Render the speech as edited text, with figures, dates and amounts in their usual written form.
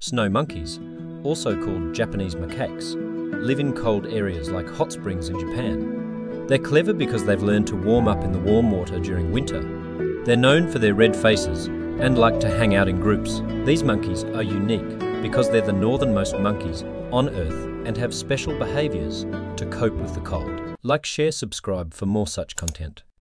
Snow monkeys, also called Japanese macaques, live in cold areas like hot springs in Japan. They're clever because they've learned to warm up in the warm water during winter. They're known for their red faces and like to hang out in groups. These monkeys are unique because they're the northernmost monkeys on Earth and have special behaviours to cope with the cold. Like, share, subscribe for more such content.